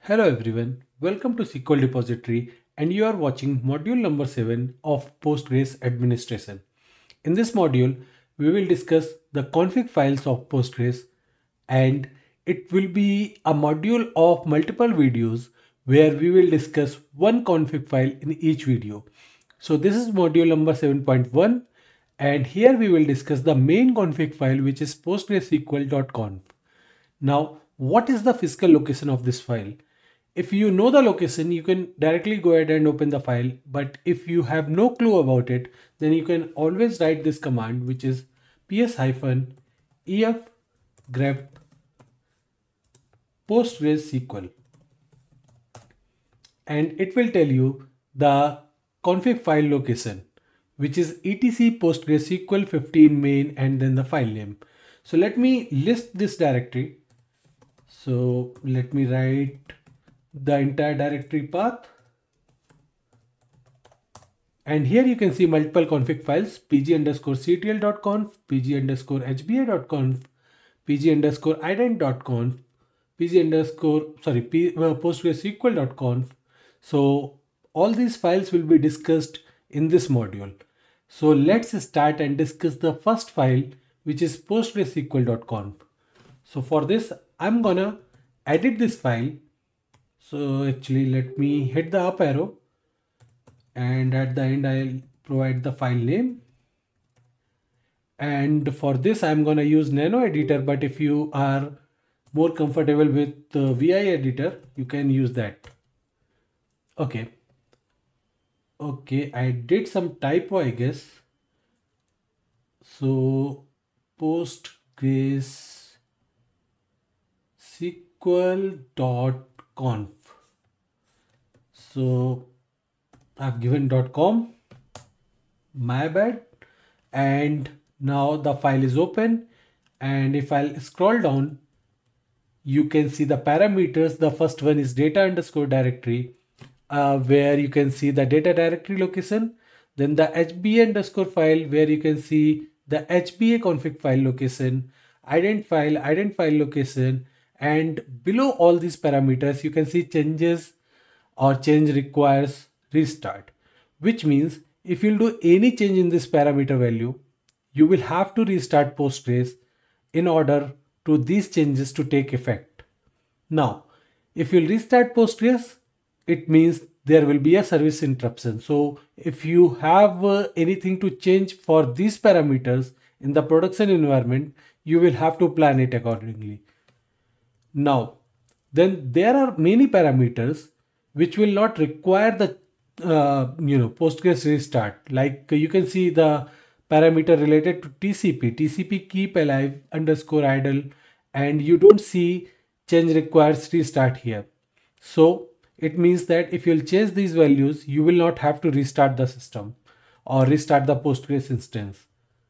Hello everyone, welcome to SQL Repository and you are watching module number 7 of Postgres Administration. In this module, we will discuss the config files of Postgres and it will be a module of multiple videos where we will discuss one config file in each video. So this is module number 7.1 and here we will discuss the main config file which is postgresql.conf. Now, what is the physical location of this file? If you know the location, you can directly go ahead and open the file. But if you have no clue about it, then you can always write this command, which is ps-ef grep postgresql. And it will tell you the config file location, which is etc postgresql 15 main and then the file name. So let me list this directory. So let me write the entire directory path. And here you can see multiple config files, pg_ctl.conf, pg_hba.conf, pg_ident.conf, postgresql.conf. So all these files will be discussed in this module. So let's start and discuss the first file, which is postgresql.conf. So for this, I'm gonna edit this file. So actually let me hit the up arrow and at the end I'll provide the file name. And for this I'm gonna use nano editor, but if you are more comfortable with the vi editor, you can use that. Okay, I did some typo, I guess. So postgresql.conf. So I've given .com, my bad. And now the file is open. And if I'll scroll down, you can see the parameters. The first one is data underscore directory, where you can see the data directory location. Then the hba underscore file, where you can see the hba config file location, ident file location. And below all these parameters, you can see changes or change requires restart, which means if you'll do any change in this parameter value, you will have to restart Postgres in order to these changes to take effect. Now, if you'll restart Postgres, it means there will be a service interruption. So if you have anything to change for these parameters in the production environment, you will have to plan it accordingly. Now, then there are many parameters which will not require the Postgres restart. Like you can see the parameter related to TCP keep alive underscore idle, and you don't see change requires restart here. So it means that if you'll change these values, you will not have to restart the system or restart the Postgres instance.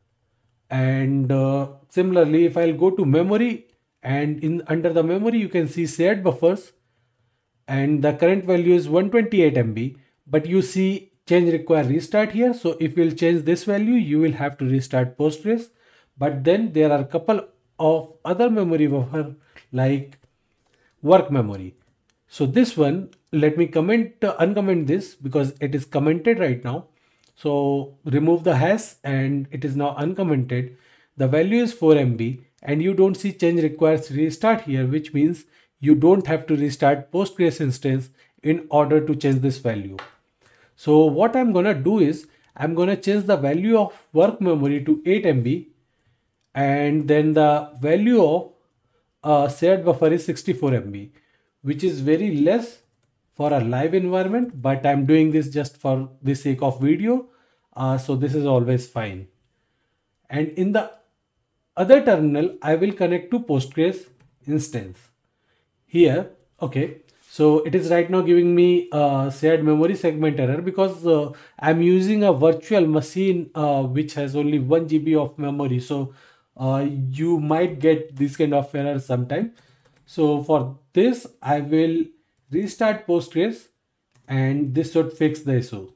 And similarly, if I'll go to memory, and under the memory you can see shared buffers, and the current value is 128 MB, but you see change require restart here. So if you'll change this value, you will have to restart Postgres. But then there are a couple of other memory buffer like work memory. So this one, let me uncomment this because it is commented right now. So remove the hash and it is now uncommented. The value is 4 MB and you don't see change requires restart here, which means you don't have to restart Postgres instance in order to change this value. So what I'm gonna do is I'm gonna change the value of work memory to 8 MB, and then the value of shared buffer is 64 MB, which is very less for a live environment, but I'm doing this just for the sake of video. So this is always fine. And in the other terminal, I will connect to Postgres instance here. Okay. So it is right now giving me a shared memory segment error because I'm using a virtual machine which has only 1 GB of memory. So you might get this kind of error sometime. So for this, I will restart Postgres and this should fix the issue.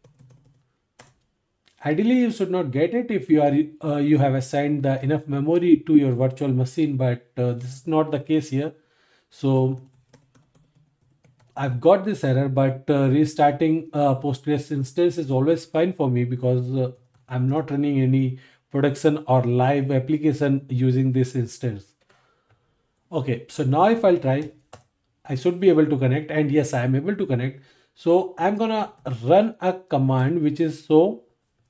Ideally, you should not get it if you have assigned the enough memory to your virtual machine, but this is not the case here. So I've got this error, but restarting Postgres instance is always fine for me because I'm not running any production or live application using this instance. Okay, so now if I'll try, I should be able to connect, and yes, I am able to connect. So I'm gonna run a command which is so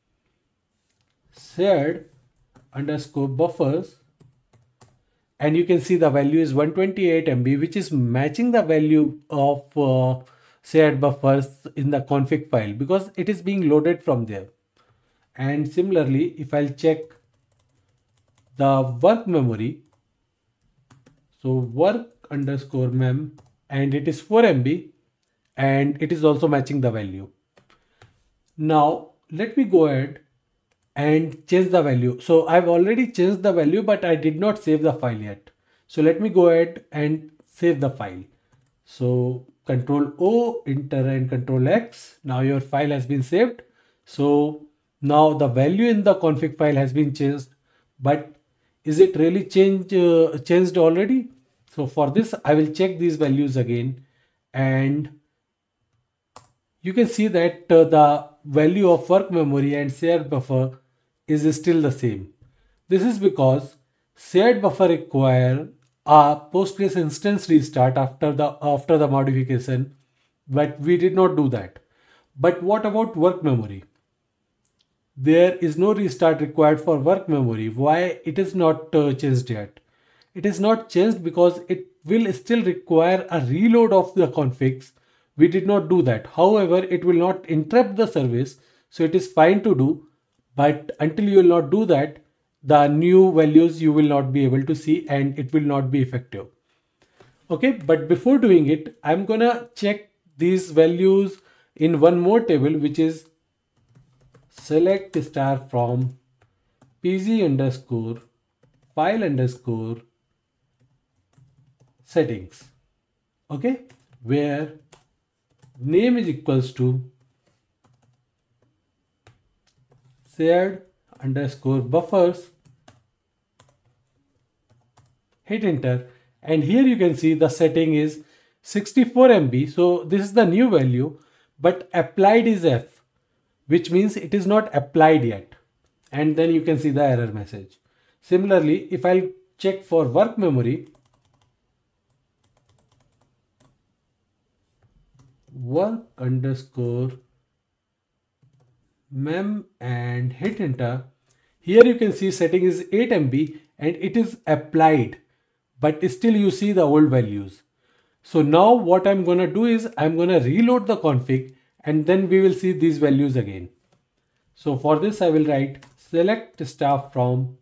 shared underscore buffers, and you can see the value is 128 MB, which is matching the value of shared buffers in the config file because it is being loaded from there. And similarly, if I'll check the work memory, so work underscore mem, and it is 4 MB, and it is also matching the value. Now let me go ahead and change the value. So I've already changed the value, but I did not save the file yet. So let me go ahead and save the file. So Control O, enter, and Control X. Now your file has been saved. So now the value in the config file has been changed, but is it really changed already? So for this, I will check these values again, and you can see that the value of work memory and shared buffer is still the same. This is because shared buffer require a Postgres instance restart after the modification, but we did not do that. But what about work memory? There is no restart required for work memory. Why it is not changed yet? It is not changed because it will still require a reload of the configs. We did not do that. However, it will not interrupt the service, so it is fine to do. But until you will not do that, the new values you will not be able to see and it will not be effective. Okay, but before doing it, I'm gonna check these values in one more table, which is select star from pg underscore file underscore settings. Okay, where name is equals to shared underscore buffers, hit enter, and here you can see the setting is 64 MB. So this is the new value, but applied is F, which means it is not applied yet. And then you can see the error message. Similarly, if I'll check for work memory, work underscore mem, and hit enter, here you can see setting is 8 MB and it is applied, but still you see the old values. So now what I'm gonna do is I'm gonna reload the config and then we will see these values again. So for this I will write select star from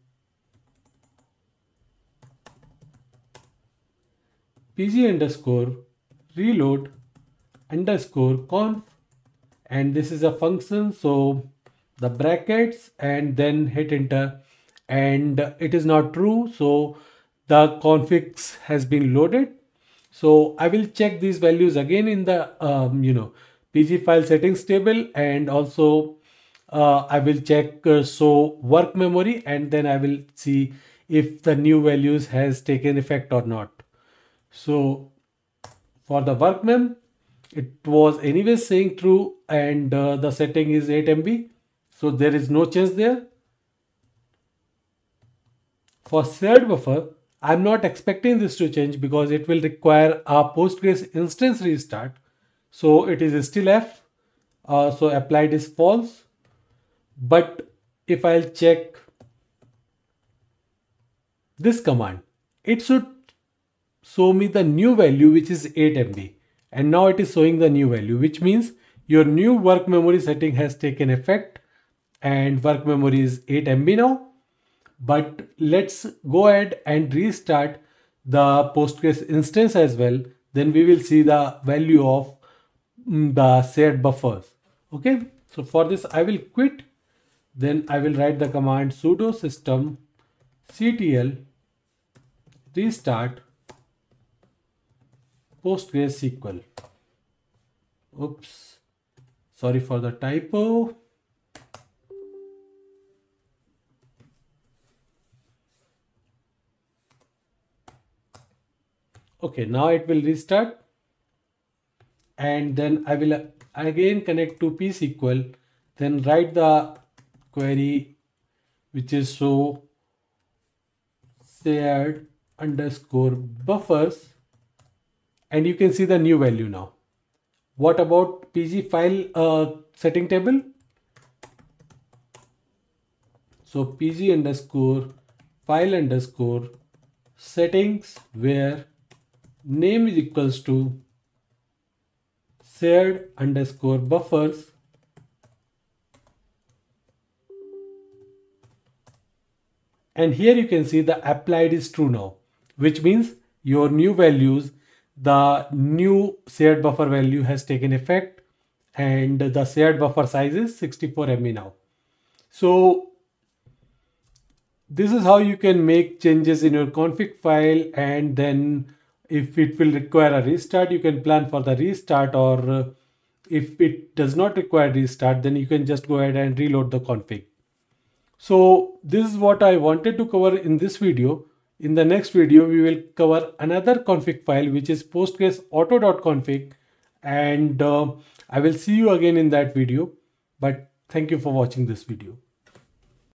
pg underscore reload underscore conf, and this is a function, so the brackets and then hit enter, and it is not true, so the configs has been loaded. So I will check these values again in the pg file settings table, and also I will check so work memory, and then I will see if the new values has taken effect or not. So for the work mem, it was anyway saying true, and the setting is 8 MB, so there is no change there. For shared buffer, I'm not expecting this to change because it will require a Postgres instance restart, so it is still F, so applied is false. But if I'll check this command, it should show me the new value, which is 8 MB, and now it is showing the new value, which means your new work memory setting has taken effect and work memory is 8 MB now. But let's go ahead and restart the Postgres instance as well, then we will see the value of the shared buffers. Okay, so for this I will quit, then I will write the command sudo system ctl restart PostgreSQL. Oops, sorry for the typo. Okay, now it will restart. and then I will again connect to psql, then write the query which is so shared underscore buffers, and you can see the new value now. What about pg file setting table? So pg underscore file underscore settings, where name is equals to shared underscore buffers, and here you can see the applied is true now, which means your new values, the new shared buffer value has taken effect, and the shared buffer size is 64 MB now. So this is how you can make changes in your config file, and then if it will require a restart, you can plan for the restart, or if it does not require restart, then you can just go ahead and reload the config. So this is what I wanted to cover in this video. In the next video, we will cover another config file, which is postgresql.conf, and I will see you again in that video. But thank you for watching this video.